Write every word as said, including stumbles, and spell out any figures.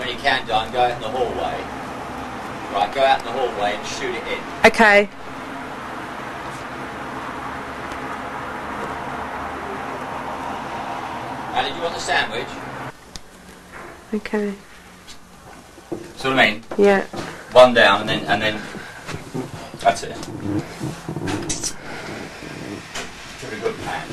when you count down, go out in the hallway. Right, go out in the hallway and shoot it in. Okay. Ali, do you want a sandwich? Okay. See what I mean? Yeah. One down and then and then that's it. Pretty good pan.